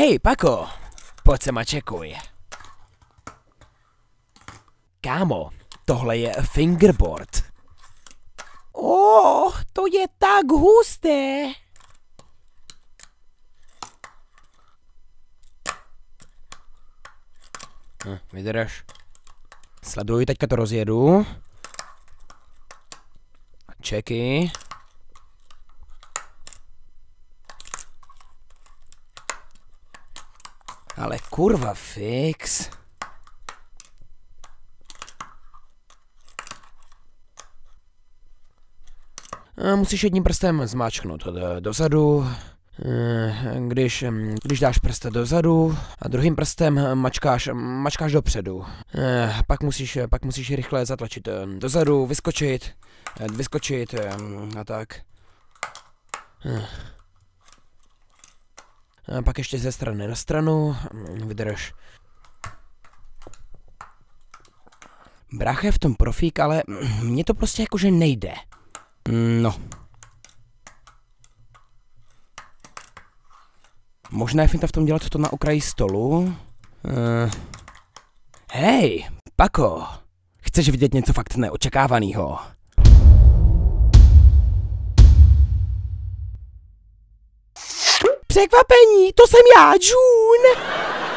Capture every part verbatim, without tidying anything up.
Hej, Pako, pojď sem a čekuj. Kámo, tohle je fingerboard. Oh, to je tak husté. Hm, vydrž. Sleduj, teďka to rozjedu. Čeky. Ale kurva fix. Musíš jedním prstem zmáčknout dozadu, když, když dáš prst dozadu a druhým prstem mačkáš, mačkáš dopředu. Pak musíš, pak musíš rychle zatlačit dozadu, vyskočit, vyskočit a tak. A pak ještě ze strany na stranu, vydrž. Brácha je v tom profík, ale mně to prostě jakože nejde. No. Možná je finta v tom dělat to na okraji stolu. Uh. Hej, Pako, chceš vidět něco fakt neočekávaného? Překvapení, to jsem já, June!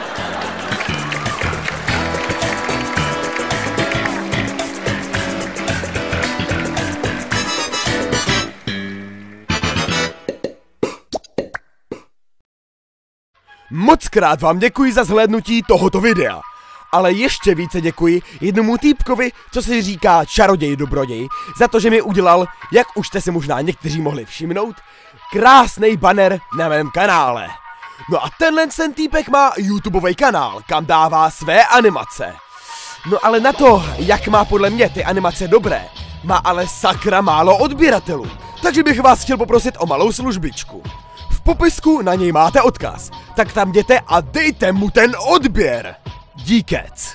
Mockrát vám děkuji za zhlédnutí tohoto videa. Ale ještě více děkuji jednomu týpkovi, co si říká čaroděj dobroděj, za to, že mi udělal, jak už jste si možná někteří mohli všimnout, krásný banner na mém kanále. No a tenhle ten týpek má YouTubeový kanál, kam dává své animace. No ale na to, jak má podle mě ty animace dobré, má ale sakra málo odběratelů. Takže bych vás chtěl poprosit o malou službičku. V popisku na něj máte odkaz, tak tam jděte a dejte mu ten odběr. Díkec.